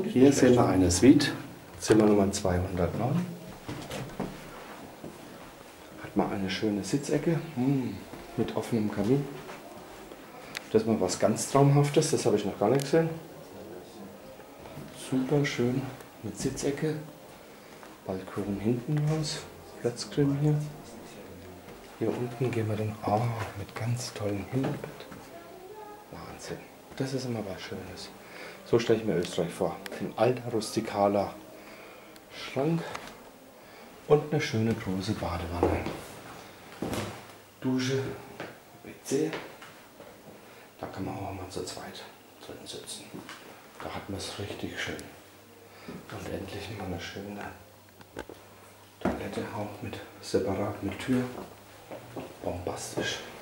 Hier sehen wir eine Suite, Zimmer Nummer 209. Hat mal eine schöne Sitzecke mit offenem Kamin. Das ist mal was ganz Traumhaftes, das habe ich noch gar nicht gesehen. Super schön mit Sitzecke, Balkon hinten raus, Platzgrill hier. Hier unten gehen wir dann mit ganz tollen Himmelbett. Wahnsinn, das ist immer was Schönes. So stelle ich mir Österreich vor. Ein alter, rustikaler Schrank und eine schöne große Badewanne. Dusche, WC. Da kann man auch mal zu zweit drin sitzen. Da hat man es richtig schön. Und endlich mal eine schöne Toilette auch mit separat mit Tür. Bombastisch.